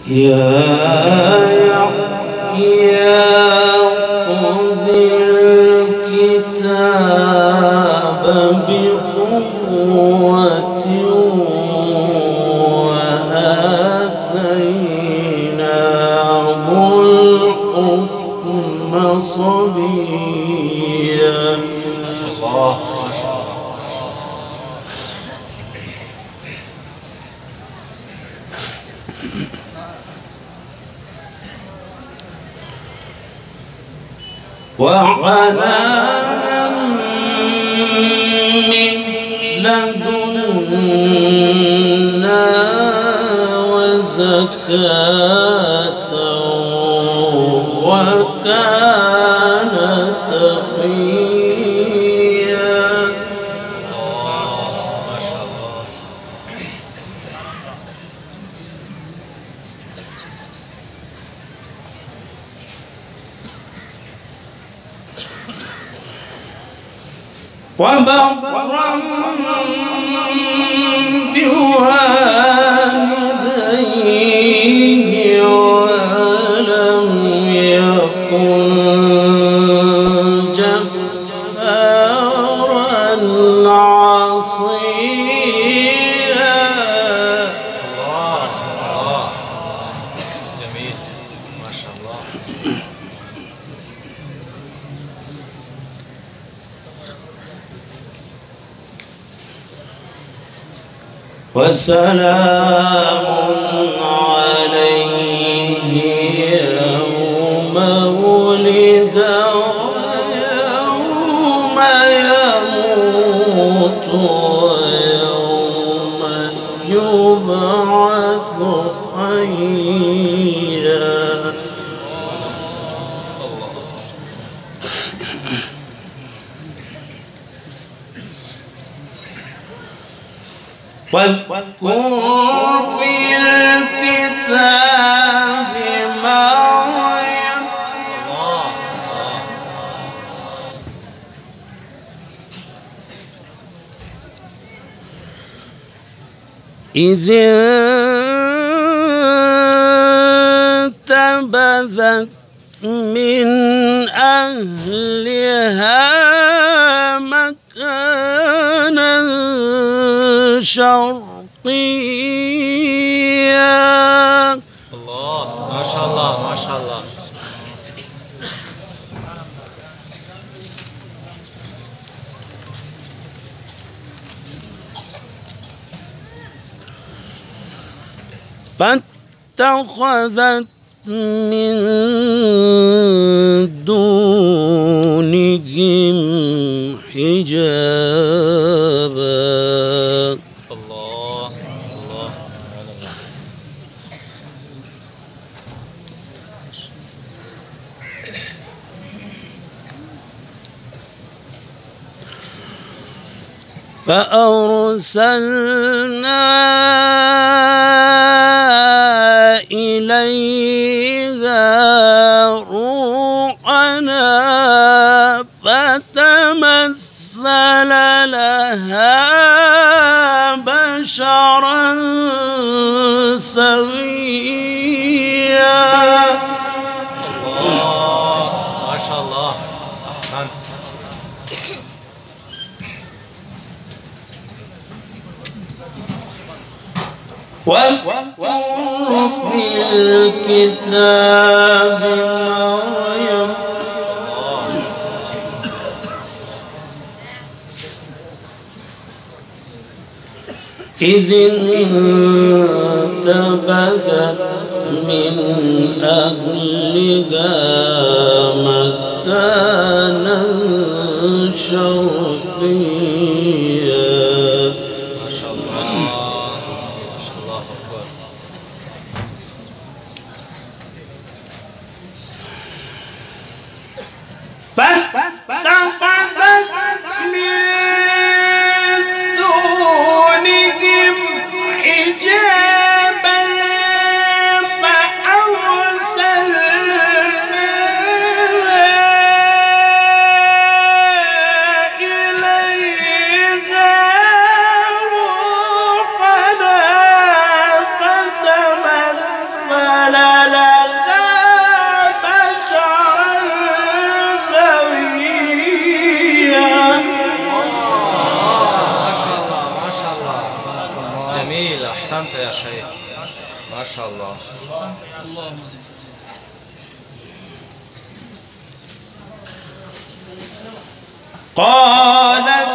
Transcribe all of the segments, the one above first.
خذ الكتاب بقوة وآتيناه الحكم صبيا. الله ما شاء الله. وحنانا من لدنا وزكاة وكان تقيا. ما شاء الله. وبرا بوالديه ولم يكن جبارا عصيا. الله الله جميل ما شاء الله. وسلام عليه يوم ولد ويوم يموت ويوم يبعث حيا. واذكر في الكتاب مريم إذ انتبذت من أهلها مكانا شرقيا. الله ما شاء الله ما شاء الله. فاتخذت من دونهم حجابا. الله الله. فأرسلنا إليها روحنا فتمثل لها بشرا سويا. الله ما شاء الله. أحسنت. واذكر في الكتاب مريم إذ انتبذت من أهلها مكانا شرقيا. ما شاء الله. الله أكبر. فاتخذت من دونهم حجابا فأرسلنا ما شاء الله. قالت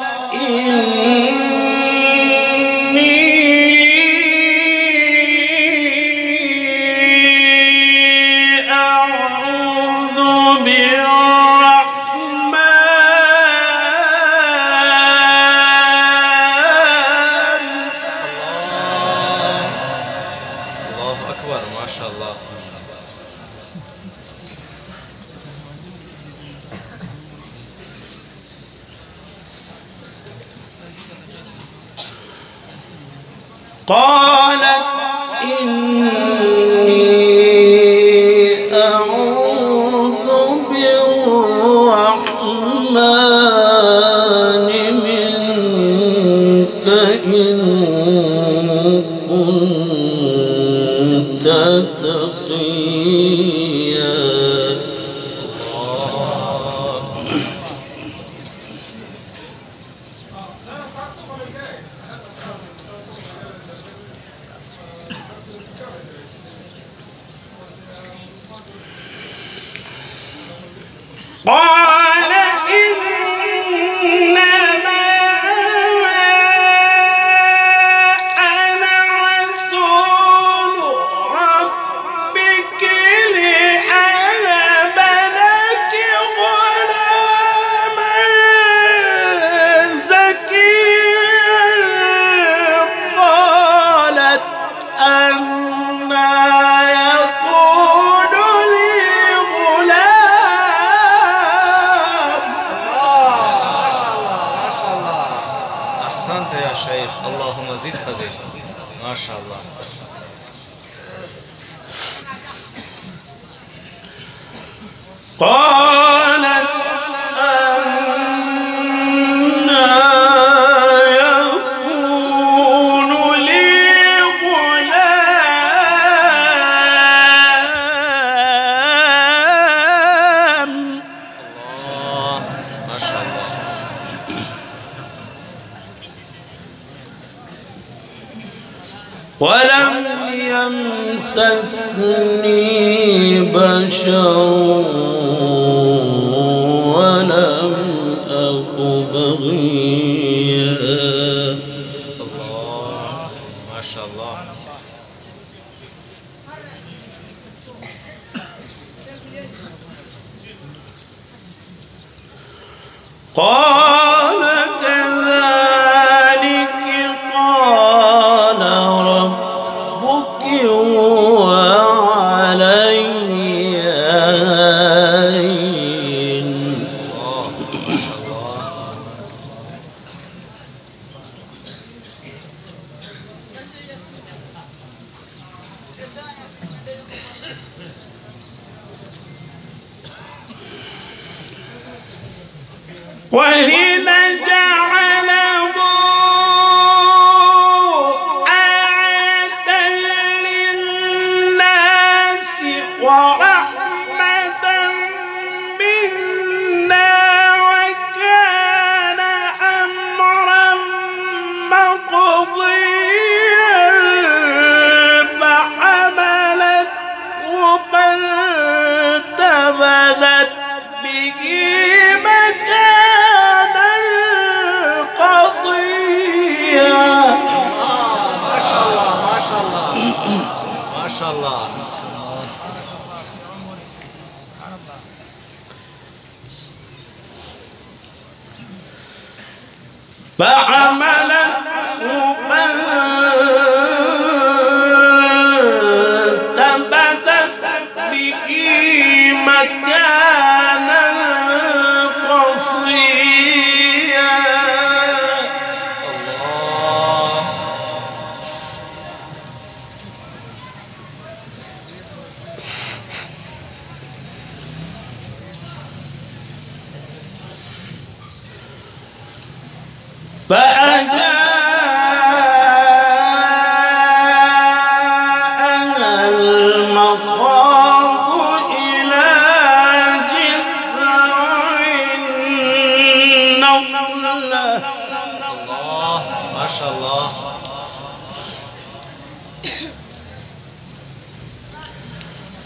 إني أعوذ بالرحمن منك إن كنت تقيا. قال إنما أنا رسول ربك لأهب لك غلاما زكيا. قالت أنى يكون لي غلام. أحسنت يا شيخ، اللهم زد فضيل. ما شاء الله. قالت أنى يكون لي غلام. الله ما شاء الله. ولم يمسسني بشر ولم أك بغيا. الله ما شاء الله. قال كذلك قال ربك هو علي هين. الله ما شاء الله. ولنجعله آية للناس ورحمة منا وكان أمرا مقضيا. فحملته فانتبذت به مكانا قصيا. ما شاء الله ما شاء الله ما شاء الله. فحملته فانتبذت به مكانا قصيا. الله فأجاب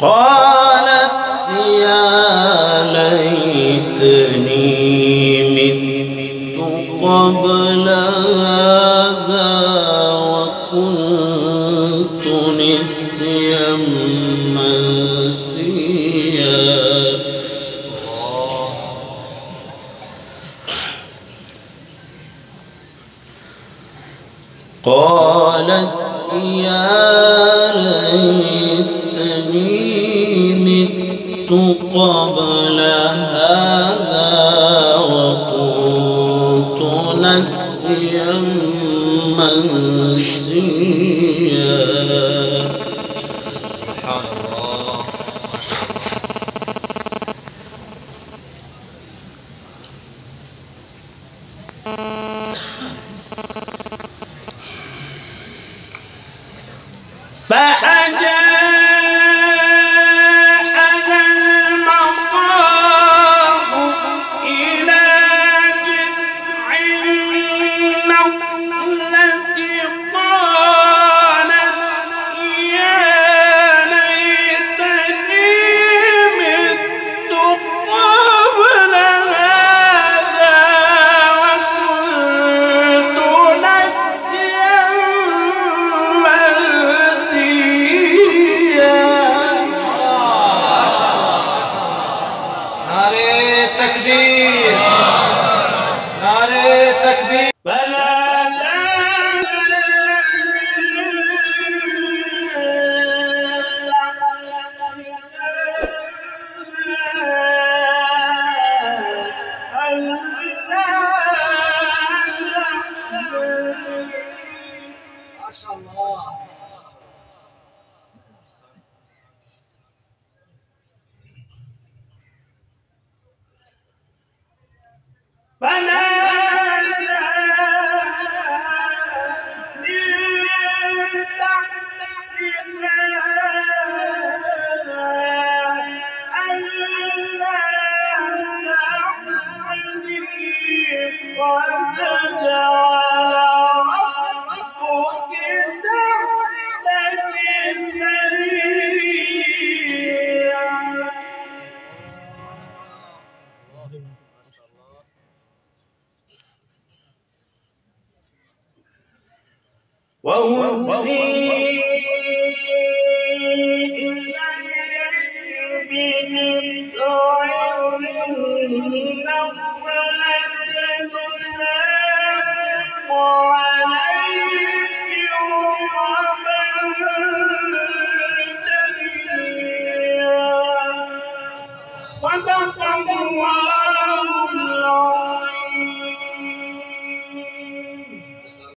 قالت يا ليتني مت قبل هذا وكنت نسيا منسيا. قالت يا ليتني مت قبل هذا وكنت نسيا منسيا. سبحان الله ما شاء الله. فأجاءها المخاض إلى جذع النخلة قالت يا ليتني مت قبل هذا وكنت نسيا منسيا. نعرے تکبیر، نعرے تکبیر. ما شاء الله. وهزي إليك بجذع النخلة تساقط عليك رطبا جنيا. صدق الله العظيم.